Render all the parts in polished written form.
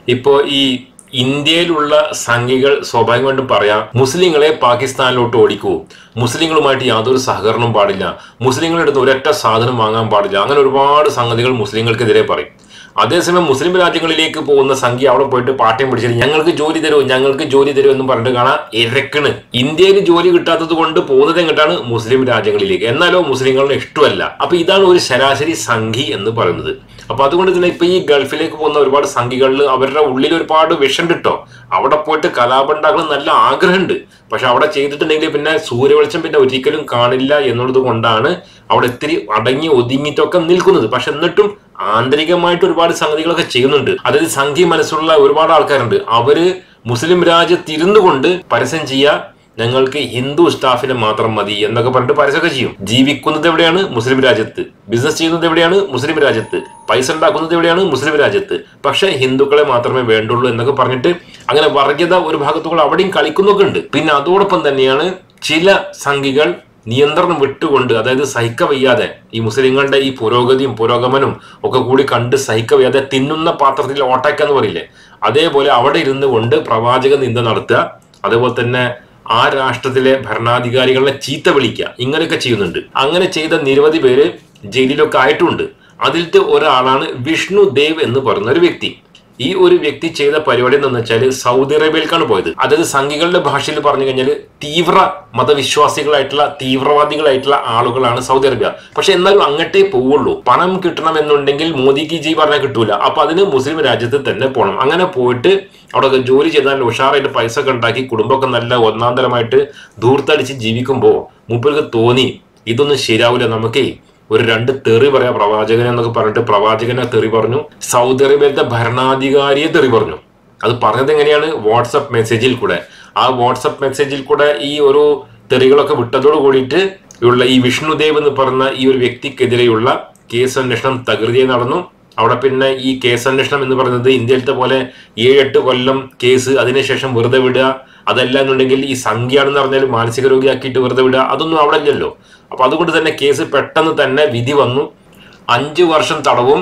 ഇപ്പോ ഈ ഇന്ത്യയിലുള്ള സംഘികൾ സ്വാഭാവികമായിട്ടും പറയാം, മുസ്ലിങ്ങളെ പാകിസ്ഥാനിലോട്ട് ഓടിക്കൂ, മുസ്ലിങ്ങളുമായിട്ട് യാതൊരു സഹകരണവും പാടില്ല, മുസ്ലിങ്ങളുടെ അടുത്ത് ഒരൊറ്റ സാധനം വാങ്ങാൻ പാടില്ല, അങ്ങനെ ഒരുപാട് സംഗതികൾ മുസ്ലിങ്ങൾക്കെതിരെ പറയും. അതേസമയം മുസ്ലിം രാജ്യങ്ങളിലേക്ക് പോകുന്ന സംഖ്യ അവിടെ പോയിട്ട് പാട്ടയും പിടിച്ചിട്ട് ഞങ്ങൾക്ക് ജോലി തരുമോ, ഞങ്ങൾക്ക് ജോലി തരുമോ എന്ന് പറഞ്ഞിട്ട് കാണാൻ ഇരക്കണ്. ഇന്ത്യയിൽ ജോലി കിട്ടാത്തത് കൊണ്ട് പോകുന്നത് എങ്ങോട്ടാണ്? മുസ്ലിം രാജ്യങ്ങളിലേക്ക്. എന്നാലോ മുസ്ലിങ്ങളുടെ ഇഷ്ടമല്ല. അപ്പൊ ഇതാണ് ഒരു ശരാശരി സംഘി എന്ന് പറയുന്നത്. അപ്പൊ അതുകൊണ്ട് തന്നെ ഇപ്പൊ ഈ ഗൾഫിലേക്ക് പോകുന്ന ഒരുപാട് സംഘികളിൽ അവരുടെ ഉള്ളിൽ ഒരുപാട് വിഷം കിട്ടോ, അവിടെ പോയിട്ട് കലാപം ഉണ്ടാക്കണം നല്ല ആഗ്രഹമുണ്ട്. പക്ഷെ അവിടെ ചെയ്തിട്ടുണ്ടെങ്കിൽ പിന്നെ സൂര്യവെളിച്ചം പിന്നെ ഒരിക്കലും കാണില്ല എന്നുള്ളത് കൊണ്ടാണ് അവിടെ ഇത്തിരി അടങ്ങി ഒതുങ്ങിയിട്ടൊക്കെ നിൽക്കുന്നത്. പക്ഷെ എന്നിട്ടും ആന്തരികമായിട്ട് ഒരുപാട് സംഗതികളൊക്കെ ചെയ്യുന്നുണ്ട്. അതായത് സംഘി മനസ്സുള്ള ഒരുപാട് ആൾക്കാരുണ്ട്. അവര് മുസ്ലിം രാജ്യത്തിരുന്നു കൊണ്ട് പരസ്യം ചെയ്യാ, ഞങ്ങൾക്ക് ഹിന്ദു സ്റ്റാഫിനെ മാത്രം മതി എന്നൊക്കെ പറഞ്ഞിട്ട് പരസ്യമൊക്കെ ചെയ്യും. ജീവിക്കുന്നത് എവിടെയാണ്? മുസ്ലിം രാജ്യത്ത്. ബിസിനസ് ചെയ്യുന്നത് എവിടെയാണ്? മുസ്ലിം രാജ്യത്ത്. പൈസ ഉണ്ടാക്കുന്നത് എവിടെയാണ്? മുസ്ലിം രാജ്യത്ത്. പക്ഷെ ഹിന്ദുക്കളെ മാത്രമേ വേണ്ടുള്ളൂ എന്നൊക്കെ പറഞ്ഞിട്ട് അങ്ങനെ വർഗീയത ഒരു ഭാഗത്തുകൂടെ അവിടെയും കളിക്കുന്നൊക്കെ ഉണ്ട്. പിന്നെ അതോടൊപ്പം തന്നെയാണ് ചില സംഘികൾ നിയന്ത്രണം വിട്ടുകൊണ്ട്, അതായത് സഹിക്കവയ്യാതെ ഈ മുസ്ലിങ്ങളുടെ ഈ പുരോഗതിയും പുരോഗമനവും ഒക്കെ കൂടി കണ്ട് സഹിക്കവയ്യാതെ തിന്നുന്ന പാത്രത്തിൽ ഓട്ടയ്ക്കെന്ന് പറയില്ലേ, അതേപോലെ അവിടെ ഇരുന്ന് കൊണ്ട് പ്രവാചക നിന്ദ നടത്തുക, അതേപോലെ തന്നെ ആ രാഷ്ട്രത്തിലെ ഭരണാധികാരികളെ ചീത്ത വിളിക്കുക, ഇങ്ങനെയൊക്കെ ചെയ്യുന്നുണ്ട്. അങ്ങനെ ചെയ്ത നിരവധി പേര് ജയിലിലൊക്കെ ആയിട്ടുണ്ട്. അതിലത്തെ ഒരാളാണ് വിഷ്ണു ദേവ് എന്ന് പറയുന്ന ഒരു വ്യക്തി. ഈ ഒരു വ്യക്തി ചെയ്ത പരിപാടി എന്താണെന്ന് വെച്ചാൽ സൗദി അറേബ്യയിലേക്കാണ് പോയത്. അതായത് സംഘികളുടെ ഭാഷയിൽ പറഞ്ഞു കഴിഞ്ഞാൽ തീവ്ര മതവിശ്വാസികളായിട്ടുള്ള തീവ്രവാദികളായിട്ടുള്ള ആളുകളാണ് സൗദി അറേബ്യ. പക്ഷെ എന്നാലും അങ്ങോട്ടേ പോവുള്ളൂ. പണം കിട്ടണമെന്നുണ്ടെങ്കിൽ മോദിക്ക് ജി പറഞ്ഞാൽ കിട്ടൂല. അപ്പൊ അതിന് മുസ്ലിം രാജ്യത്ത് തന്നെ പോകണം. അങ്ങനെ പോയിട്ട് അവിടെ ജോലി ചെയ്താൽ ഉഷാറായിട്ട് പൈസ ഒക്കെ ഉണ്ടാക്കി കുടുംബമൊക്കെ നല്ല ഒന്നാന്തരമായിട്ട് ധൂർത്തടിച്ച് ജീവിക്കുമ്പോൾ മൂപ്പർക്ക് തോന്നി ഇതൊന്നും ശരിയാവില്ല, നമുക്ക് ഒരു രണ്ട് തെറി പറയാം പ്രവാചകൻ എന്നൊക്കെ പറഞ്ഞിട്ട് പ്രവാചകനെ തെറി പറഞ്ഞു, സൗദി അറേബ്യയിലത്തെ ഭരണാധികാരിയെ തെറി പറഞ്ഞു. അത് പറഞ്ഞത് എങ്ങനെയാണ്? വാട്സപ്പ് മെസ്സേജിൽ കൂടെ. ആ വാട്സപ്പ് മെസ്സേജിൽ കൂടെ ഈ ഒരു തെറികളൊക്കെ വിട്ടതോട് കൂടിയിട്ട് ഉള്ള ഈ വിഷ്ണുദേവ് എന്ന് പറഞ്ഞ ഈ ഒരു വ്യക്തിക്കെതിരെയുള്ള കേസ് അന്വേഷണം തകൃതിയായി നടന്നു. അവിടെ പിന്നെ ഈ കേസ് അന്വേഷണം എന്ന് പറയുന്നത് ഇന്ത്യയിലത്തെ പോലെ 7-8 കൊല്ലം കേസ്, അതിനുശേഷം വെറുതെ വിടുക, അതല്ല എന്നുണ്ടെങ്കിൽ ഈ സംഖ്യയാണെന്ന് പറഞ്ഞാൽ മാനസിക രോഗിയാക്കിയിട്ട് വെറുതെ വിടുക, അതൊന്നും അവിടെ ഇല്ലല്ലോ. അപ്പൊ അതുകൊണ്ട് തന്നെ കേസ് പെട്ടെന്ന് തന്നെ വിധി വന്നു. 5 വർഷം തടവും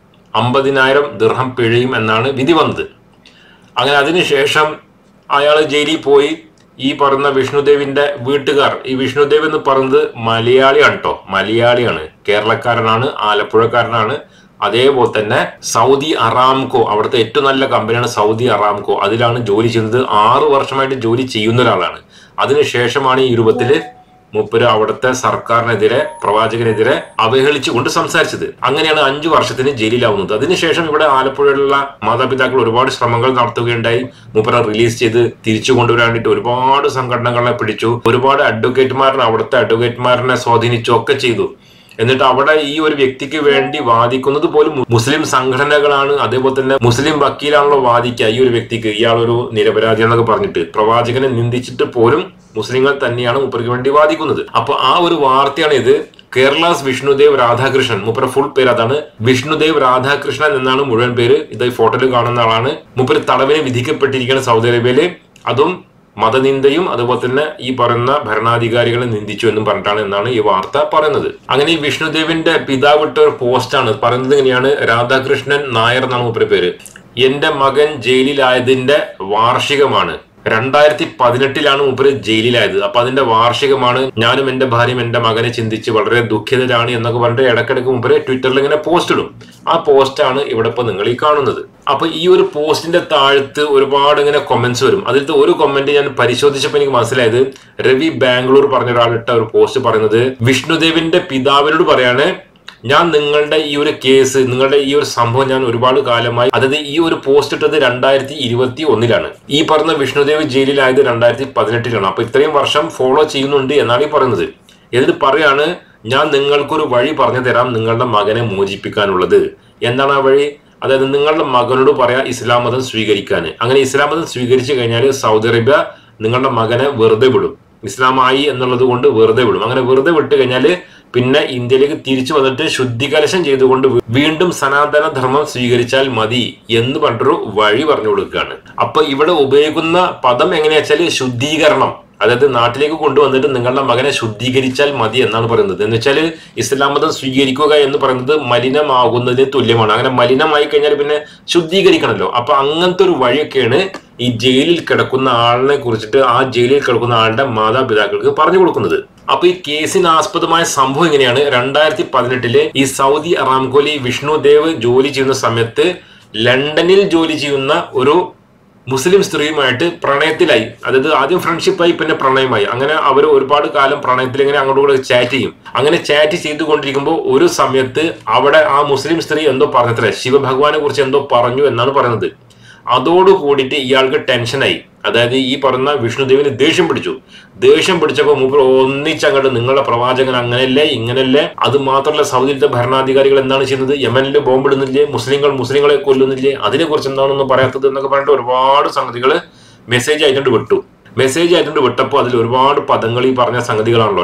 50,000 ദിർഹം പിഴയും എന്നാണ് വിധി വന്നത്. അങ്ങനെ അതിനുശേഷം അയാൾ ജയിലിൽ പോയി. ഈ പറയുന്ന വിഷ്ണുദേവിന്റെ വീട്ടുകാർ, ഈ വിഷ്ണുദേവ് എന്ന് പറയുന്നത് മലയാളിയാണ് കേട്ടോ, മലയാളിയാണ്, കേരളക്കാരനാണ്, ആലപ്പുഴക്കാരനാണ്. അതേപോലെ തന്നെ സൗദി അറാംകോ, അവിടുത്തെ ഏറ്റവും നല്ല കമ്പനിയാണ് സൗദി അറാംകോ, അതിലാണ് ജോലി ചെയ്യുന്നത്. 6 വർഷമായിട്ട് ജോലി ചെയ്യുന്ന ഒരാളാണ്. അതിനുശേഷമാണ് ഈ രൂപത്തില് മൂപ്പര് അവിടുത്തെ സർക്കാരിനെതിരെ, പ്രവാചകനെതിരെ അവഹേളിച്ചുകൊണ്ട് സംസാരിച്ചത്. അങ്ങനെയാണ് 5 വർഷത്തിന് ജയിലിലാവുന്നത്. അതിനുശേഷം ഇവിടെ ആലപ്പുഴയിലുള്ള മാതാപിതാക്കൾ ഒരുപാട് ശ്രമങ്ങൾ നടത്തുകയുണ്ടായി. മൂപ്പരെ റിലീസ് ചെയ്ത് തിരിച്ചു കൊണ്ടുവരാൻ വേണ്ടിയിട്ട് ഒരുപാട് സംഘടനകളെ പിടിച്ചു, ഒരുപാട് അഡ്വക്കേറ്റുമാരനെ, അവിടുത്തെ അഡ്വക്കേറ്റുമാരനെ സ്വാധീനിച്ചു ഒക്കെ ചെയ്തു. എന്നിട്ട് അവിടെ ഈ ഒരു വ്യക്തിക്ക് വേണ്ടി വാദിക്കുന്നത് പോലും മുസ്ലിം സംഘടനകളാണ്. അതേപോലെ തന്നെ മുസ്ലിം വക്കീലാണല്ലോ വാദിക്കുക ഈ ഒരു വ്യക്തിക്ക്, ഇയാളൊരു നിരപരാധി എന്നൊക്കെ പറഞ്ഞിട്ട്. പ്രവാചകനെ നിന്ദിച്ചിട്ട് പോലും മുസ്ലിങ്ങൾ തന്നെയാണ് മൂപ്പർക്ക് വേണ്ടി വാദിക്കുന്നത്. അപ്പൊ ആ ഒരു വാർത്തയാണ് ഇത്. കേരളാസ് വിഷ്ണുദേവ് രാധാകൃഷ്ണൻ, മൂപ്പരുടെ ഫുൾ പേര് അതാണ്, വിഷ്ണുദേവ് രാധാകൃഷ്ണൻ എന്നാണ് മുഴുവൻ പേര്. ഇത് ഈ ഫോട്ടോയിൽ കാണുന്ന ആളാണ്. മൂപ്പര് തടവിന് വിധിക്കപ്പെട്ടിരിക്കുകയാണ് സൗദി അറേബ്യയില്. അതും മതനിന്ദയും അതുപോലെ തന്നെ ഈ പറയുന്ന ഭരണാധികാരികളെ നിന്ദിച്ചു എന്നും പറഞ്ഞിട്ടാണ് എന്നാണ് ഈ വാർത്ത പറയുന്നത്. അങ്ങനെ ഈ വിഷ്ണുദേവിന്റെ പിതാവ് ഇട്ട ഒരു പോസ്റ്റാണ് പറയുന്നത് ഇങ്ങനെയാണ്: രാധാകൃഷ്ണൻ നായർ എന്നാണ് മൂപ്പരുടെ പേര്. എന്റെ മകൻ ജയിലിലായതിന്റെ വാർഷികമാണ്. 2018 മൂപ്പര് ജയിലിലായത്. അപ്പൊ അതിന്റെ വാർഷികമാണ്. ഞാനും എന്റെ ഭാര്യയും എന്റെ മകനെ ചിന്തിച്ച് വളരെ ദുഃഖിതരാണ് എന്നൊക്കെ പറഞ്ഞിട്ട് ഇടക്കിടക്ക് മൂപ്പര് ട്വിറ്ററിൽ ഇങ്ങനെ പോസ്റ്റ് ഇടും. ആ പോസ്റ്റാണ് ഇവിടെ ഇപ്പൊ നിങ്ങൾ ഈ കാണുന്നത്. അപ്പൊ ഈ ഒരു പോസ്റ്റിന്റെ താഴത്ത് ഒരുപാട് ഇങ്ങനെ കൊമന്റ്സ് വരും. അതിലത്തെ ഒരു കൊമന്റ് ഞാൻ പരിശോധിച്ചപ്പോൾ എനിക്ക് മനസ്സിലായത്, രവി ബാംഗ്ലൂർ പറഞ്ഞ ഒരാളിട്ട ഒരു പോസ്റ്റ് പറയുന്നത്, വിഷ്ണുദേവിന്റെ പിതാവിനോട് പറയാണ്, ഞാൻ നിങ്ങളുടെ ഈ ഒരു കേസ്, നിങ്ങളുടെ ഈ ഒരു സംഭവം ഞാൻ ഒരുപാട് കാലമായി, അതായത് ഈ ഒരു പോസ്റ്റ് ഇട്ടത് 2021 ഈ പറഞ്ഞ വിഷ്ണുദേവ് ജയിലിലായത് 2018. അപ്പൊ ഇത്രയും വർഷം ഫോളോ ചെയ്യുന്നുണ്ട് എന്നാണ് ഈ പറയുന്നത്. എന്നിട്ട് പറയാണ്, ഞാൻ നിങ്ങൾക്കൊരു വഴി പറഞ്ഞു തരാം നിങ്ങളുടെ മകനെ മോചിപ്പിക്കാനുള്ളത്. എന്താണ് ആ വഴി? അതായത് നിങ്ങളുടെ മകനോട് പറയാ ഇസ്ലാം മതം സ്വീകരിക്കാൻ. അങ്ങനെ ഇസ്ലാം മതം സ്വീകരിച്ചു കഴിഞ്ഞാൽ സൗദി അറേബ്യ നിങ്ങളുടെ മകനെ വെറുതെ വിടും. ഇസ്ലാമായി എന്നുള്ളത് കൊണ്ട് വെറുതെ വിടും. അങ്ങനെ വെറുതെ വിട്ട് കഴിഞ്ഞാല് പിന്നെ ഇന്ത്യയിലേക്ക് തിരിച്ചു വന്നിട്ട് ശുദ്ധികലശം ചെയ്തുകൊണ്ട് വീണ്ടും സനാതന ധർമ്മം സ്വീകരിച്ചാൽ മതി എന്ന് പറഞ്ഞൊരു വഴി പറഞ്ഞു കൊടുക്കുകയാണ്. അപ്പൊ ഇവിടെ ഉപയോഗിക്കുന്ന പദം എങ്ങനെയാ വെച്ചാല് ശുദ്ധീകരണം. അതായത് നാട്ടിലേക്ക് കൊണ്ടുവന്നിട്ട് നിങ്ങളുടെ മകനെ ശുദ്ധീകരിച്ചാൽ മതി എന്നാണ് പറയുന്നത്. എന്ന് വെച്ചാൽ ഇസ്ലാം മതം സ്വീകരിക്കുക എന്ന് പറയുന്നത് മലിനമാകുന്നതിന് തുല്യമാണ്. അങ്ങനെ മലിനമായി കഴിഞ്ഞാൽ പിന്നെ ശുദ്ധീകരിക്കണമല്ലോ. അപ്പൊ അങ്ങനത്തെ ഒരു വഴിയൊക്കെയാണ് ഈ ജയിലിൽ കിടക്കുന്ന ആളിനെ കുറിച്ചിട്ട് ആ ജയിലിൽ കിടക്കുന്ന ആളുടെ മാതാപിതാക്കൾക്ക് പറഞ്ഞു കൊടുക്കുന്നത്. അപ്പൊ ഈ കേസിന് ആസ്പദമായ സംഭവം എങ്ങനെയാണ്? 2018 ഈ സൗദി അറാംകോയിൽ വിഷ്ണുദേവ് ജോലി ചെയ്യുന്ന സമയത്ത് ലണ്ടനിൽ ജോലി ചെയ്യുന്ന ഒരു മുസ്ലിം സ്ത്രീയുമായിട്ട് പ്രണയത്തിലായി. അതായത് ആദ്യം ഫ്രണ്ട്ഷിപ്പായി, പിന്നെ പ്രണയമായി. അങ്ങനെ അവർ ഒരുപാട് കാലം പ്രണയത്തിൽ ഇങ്ങനെ അങ്ങോട്ടും കൂടെ ചാറ്റ് ചെയ്യും. അങ്ങനെ ചാറ്റ് ചെയ്തുകൊണ്ടിരിക്കുമ്പോൾ ഒരു സമയത്ത് അവിടെ ആ മുസ്ലിം സ്ത്രീ എന്തോ പറഞ്ഞത്രേ, ശിവഭഗവാനെ കുറിച്ച് എന്തോ പറഞ്ഞു എന്നാണ് പറയുന്നത്. അതോട് കൂടിയിട്ട് ഇയാൾക്ക് ടെൻഷനായി. അതായത് ഈ പറഞ്ഞ വിഷ്ണുദേവിന് ദേഷ്യം പിടിച്ചു. ദേഷ്യം പിടിച്ചപ്പോൾ മൂപ്പർ ഒന്നിച്ചങ്ങോട്ട് നിങ്ങളുടെ പ്രവാചകൻ അങ്ങനെയല്ലേ ഇങ്ങനെയല്ലേ, അത് മാത്രമല്ല സൗദിയിലത്തെ ഭരണാധികാരികൾ എന്താണ് ചെയ്യുന്നത്, യമനിൽ ബോംബിടുന്നില്ലേ, മുസ്ലിങ്ങളെ കൊല്ലുന്നില്ലേ, അതിനെക്കുറിച്ച് എന്താണെന്ന് പറയാത്തത് എന്നൊക്കെ പറഞ്ഞിട്ട് ഒരുപാട് സംഗതികൾ മെസ്സേജ് ആയിട്ടുണ്ട് വിട്ടു. മെസ്സേജ് ആയിട്ടുണ്ട് വിട്ടപ്പോൾ അതിൽ ഒരുപാട് പദങ്ങൾ ഈ പറഞ്ഞ സംഗതികളാണല്ലോ.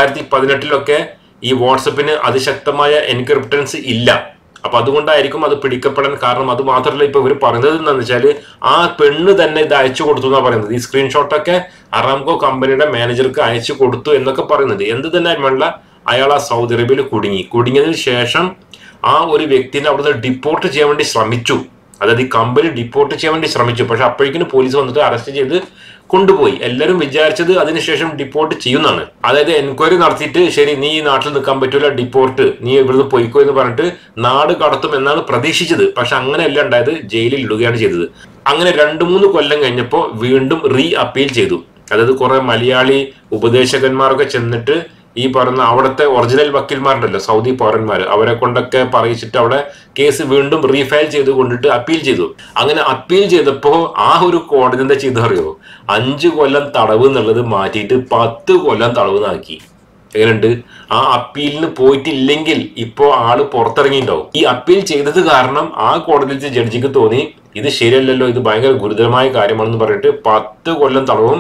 2018 ഈ വാട്സപ്പിന് അതിശക്തമായ എൻക്രിപ്റ്റൻസ് ഇല്ല. അപ്പൊ അതുകൊണ്ടായിരിക്കും അത് പിടിക്കപ്പെടാൻ കാരണം. അത് മാത്രമല്ല, ഇപ്പൊ ഇവർ പറയുന്നത് എന്താണെന്ന് വെച്ചാൽ ആ പെണ്ണ് തന്നെ ഇത് അയച്ചു കൊടുത്തു എന്നാണ് പറയുന്നത്. ഈ സ്ക്രീൻഷോട്ടൊക്കെ അറാംകോ കമ്പനിയുടെ മാനേജർക്ക് അയച്ചു കൊടുത്തു എന്നൊക്കെ പറയുന്നത്. എന്ത് തന്നെ വേണ്ട, അയാൾ ആ സൗദി അറേബ്യയിൽ കുടുങ്ങിയതിനു ശേഷം ആ ഒരു വ്യക്തിനെ അവിടുന്ന് ഡിപ്പോർട്ട് ചെയ്യാൻ വേണ്ടി ശ്രമിച്ചു. അതായത് ഈ കമ്പനി ഡിപ്പോർട്ട് ചെയ്യാൻ വേണ്ടി ശ്രമിച്ചു. പക്ഷെ അപ്പോഴേക്കും പോലീസ് വന്നിട്ട് അറസ്റ്റ് ചെയ്ത് കൊണ്ടുപോയി. എല്ലാവരും വിചാരിച്ചത് അതിനുശേഷം ഡിപ്പോർട്ട് ചെയ്യുന്നതാണ്. അതായത് എൻക്വയറി നടത്തിയിട്ട് ശരി നീ ഈ നാട്ടിൽ നിൽക്കാൻ പറ്റൂല, ഡിപ്പോർട്ട്, നീ ഇവിടുന്ന് പോയിക്കോ എന്ന് പറഞ്ഞിട്ട് നാട് കടത്തും എന്നാണ് പ്രതീക്ഷിച്ചത്. പക്ഷെ അങ്ങനെയല്ല ഉണ്ടായത്, ജയിലിൽ ഇടുകയാണ് ചെയ്തത്. അങ്ങനെ 2-3 കൊല്ലം കഴിഞ്ഞപ്പോൾ വീണ്ടും റീ അപ്പീൽ ചെയ്തു. അതായത് കുറെ മലയാളി ഉപദേശകന്മാരൊക്കെ ചെന്നിട്ട് ഈ പറഞ്ഞ അവിടുത്തെ ഒറിജിനൽ വക്കീൽമാരുണ്ടല്ലോ, സൗദി പൗരന്മാർ, അവരെ കൊണ്ടൊക്കെ പറയിച്ചിട്ട് അവിടെ കേസ് വീണ്ടും റീഫയൽ ചെയ്ത് കൊണ്ടിട്ട് അപ്പീൽ ചെയ്തു. അങ്ങനെ അപ്പീൽ ചെയ്തപ്പോ ആ ഒരു കോടതി എന്താ ചെയ്തറിയോ, 5 കൊല്ലം തടവ് എന്നുള്ളത് മാറ്റിയിട്ട് 10 കൊല്ലം തടവ് നാക്കി. എങ്ങനെയുണ്ട്? ആ അപ്പീലിന് പോയിട്ടില്ലെങ്കിൽ ഇപ്പോ ആള് പുറത്തിറങ്ങിയിട്ടുണ്ടാവും. ഈ അപ്പീൽ ചെയ്തത് കാരണം ആ കോടതിയിലത്തെ ജഡ്ജിക്ക് തോന്നി ഇത് ശരിയല്ലല്ലോ, ഇത് ഭയങ്കര ഗുരുതരമായ കാര്യമാണെന്ന് പറഞ്ഞിട്ട് 10 കൊല്ലം തടവും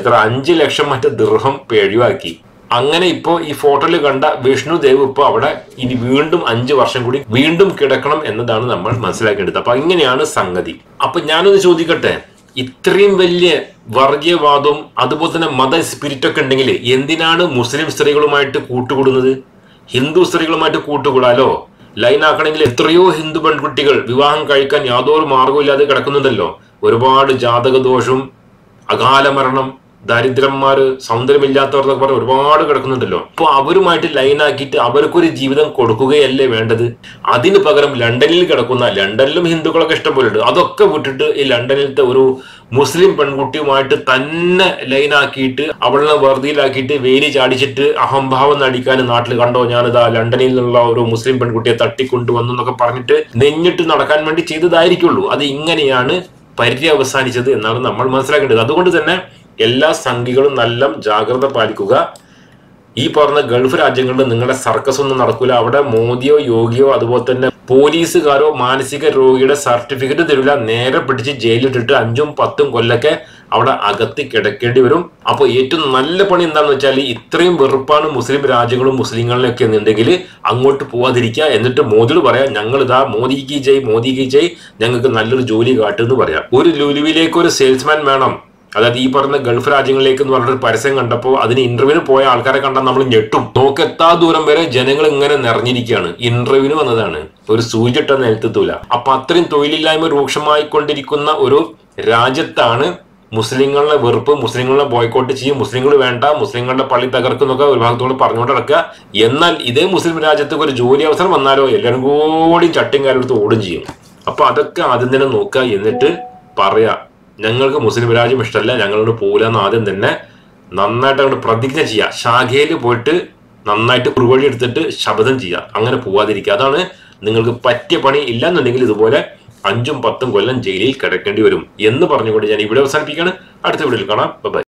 5 ലക്ഷം മറ്റേ ദിർഹം പിഴവാക്കി. അങ്ങനെ ഇപ്പോ ഈ ഫോട്ടോയിൽ കണ്ട വിഷ്ണുദേവ് ഇപ്പൊ അവിടെ ഇനി വീണ്ടും 5 വർഷം കൂടി വീണ്ടും കിടക്കണം എന്നതാണ് നമ്മൾ മനസ്സിലാക്കേണ്ടത്. അപ്പൊ ഇങ്ങനെയാണ് സംഗതി. അപ്പൊ ഞാനൊന്ന് ചോദിക്കട്ടെ, ഇത്രയും വലിയ വർഗീയവാദവും അതുപോലെ തന്നെ മത സ്പിരിറ്റ് ഒക്കെ ഉണ്ടെങ്കിൽ എന്തിനാണ് മുസ്ലിം സ്ത്രീകളുമായിട്ട് കൂട്ടുകൂടുന്നത്? ഹിന്ദു സ്ത്രീകളുമായിട്ട് കൂട്ടുകൂടാലോ. ലൈനാക്കണമെങ്കിൽ എത്രയോ ഹിന്ദു പെൺകുട്ടികൾ വിവാഹം കഴിക്കാൻ യാതൊരു മാർഗവും ഇല്ലാതെ കിടക്കുന്നുണ്ടല്ലോ. ഒരുപാട് ജാതകദോഷവും അകാല മരണം, ദരിദ്രന്മാര്, സൗന്ദര്യമില്ലാത്തവർ എന്നൊക്കെ പറഞ്ഞ് ഒരുപാട് കിടക്കുന്നുണ്ടല്ലോ. അപ്പൊ അവരുമായിട്ട് ലൈനാക്കിയിട്ട് അവർക്കൊരു ജീവിതം കൊടുക്കുകയല്ലേ വേണ്ടത്? അതിന് പകരം ലണ്ടനിൽ കിടക്കുന്ന, ലണ്ടനിലും ഹിന്ദുക്കളൊക്കെ ഇഷ്ടം പോലെ ഉണ്ട്, അതൊക്കെ വിട്ടിട്ട് ഈ ലണ്ടനിലത്തെ ഒരു മുസ്ലിം പെൺകുട്ടിയുമായിട്ട് തന്നെ ലൈനാക്കിയിട്ട് അവളെ വെറുതെയിലാക്കിയിട്ട് വേലി ചാടിച്ചിട്ട് അഹംഭാവം നടിക്കാൻ നാട്ടിൽ കണ്ടോ ഞാനിതാ ലണ്ടനിൽ നിന്നുള്ള ഒരു മുസ്ലിം പെൺകുട്ടിയെ തട്ടിക്കൊണ്ടുവന്നു എന്നൊക്കെ പറഞ്ഞിട്ട് നെഞ്ഞിട്ട് നടക്കാൻ വേണ്ടി ചെയ്തതായിരിക്കുള്ളൂ. അത് ഇങ്ങനെയാണ് പര്യവസാനിച്ചത് എന്നാണ് നമ്മൾ മനസ്സിലാക്കേണ്ടത്. അതുകൊണ്ട് തന്നെ എല്ലാ സംഘികളും നല്ല ജാഗ്രത പാലിക്കുക. ഈ പറഞ്ഞ ഗൾഫ് രാജ്യങ്ങളിൽ നിങ്ങളുടെ സർക്കസ് ഒന്നും നടക്കൂല. അവിടെ മോദിയോ യോഗിയോ അതുപോലെ തന്നെ പോലീസുകാരോ മാനസിക രോഗിയുടെ സർട്ടിഫിക്കറ്റ് തരില്ല. നേരെ പിടിച്ച് ജയിലിട്ടിട്ട് 5-10 കൊല്ലൊക്കെ അവിടെ അകത്ത് കിടക്കേണ്ടി വരും. അപ്പോൾ ഏറ്റവും നല്ല പണി എന്താണെന്ന് വെച്ചാൽ, ഇത്രയും വെറുപ്പാണ് മുസ്ലിം രാജ്യങ്ങളും മുസ്ലിങ്ങളിലൊക്കെ എന്നുണ്ടെങ്കിൽ അങ്ങോട്ട് പോവാതിരിക്കുക. എന്നിട്ട് മോദിയോട് പറയാം, ഞങ്ങൾ ഇതാ മോദിക്ക് ജയ്, മോദിക്ക് ജയ്, ഞങ്ങൾക്ക് നല്ലൊരു ജോലി കാട്ടുമെന്ന് പറയാം. ഒരു ലുലുവിലേക്ക് ഒരു സെയിൽസ്മാൻ വേണം. അതായത് ഈ പറഞ്ഞ ഗൾഫ് രാജ്യങ്ങളിലേക്ക് എന്ന് പറഞ്ഞൊരു പരസ്യം കണ്ടപ്പോൾ അതിന് ഇന്റർവ്യൂവിന് പോയ ആൾക്കാരെ കണ്ടാൽ നമ്മൾ ഞെട്ടും. നോക്കെത്താ ദൂരം വരെ ജനങ്ങൾ ഇങ്ങനെ നിറഞ്ഞിരിക്കുകയാണ്. ഇന്റർവ്യൂവിന് വന്നതാണ്, ഒരു സൂചിട്ട നിലത്തെത്തൂല. അപ്പൊ അത്രയും തൊഴിലില്ലായ്മ രൂക്ഷമായിക്കൊണ്ടിരിക്കുന്ന ഒരു രാജ്യത്താണ് മുസ്ലിങ്ങളുടെ വെറുപ്പ്, മുസ്ലിങ്ങളെ ബോയ്ക്കോട്ട് ചെയ്യും, മുസ്ലിങ്ങൾ വേണ്ട, മുസ്ലിങ്ങളുടെ പള്ളി തകർക്കുന്നൊക്കെ ഒരു ഭാഗത്തോട് പറഞ്ഞുകൊണ്ട് നടക്കുക. എന്നാൽ ഇതേ മുസ്ലിം രാജ്യത്ത് ഒരു ജോലി അവസരം വന്നാലോ എല്ലാവരും കൂടി ചട്ടിയും കാലെടുത്ത് ഓടും ചെയ്യും. അപ്പൊ അതൊക്കെ ആദ്യം തന്നെ നോക്കുക. എന്നിട്ട് പറയാ, ഞങ്ങൾക്ക് മുസ്ലിം രാജ്യം ഇഷ്ടമല്ല, ഞങ്ങളോട് പോകില്ലെന്ന് ആദ്യം തന്നെ നന്നായിട്ട് അങ്ങോട്ട് പ്രതിജ്ഞ ചെയ്യുക. ശാഖയിൽ പോയിട്ട് നന്നായിട്ട് കുറുവഴി എടുത്തിട്ട് ശപഥം ചെയ്യുക. അങ്ങനെ പോവാതിരിക്കുക. അതാണ് നിങ്ങൾക്ക് പറ്റിയ പണി. ഇല്ലാന്നുണ്ടെങ്കിൽ ഇതുപോലെ 5-10 കൊല്ലം ജയിലിൽ കിടക്കേണ്ടി വരും എന്ന് പറഞ്ഞുകൊണ്ട് ഞാൻ ഇവിടെ അവസാനിപ്പിക്കുകയാണ്. അടുത്ത വീഡിയോയിൽ കാണാം. ബൈ.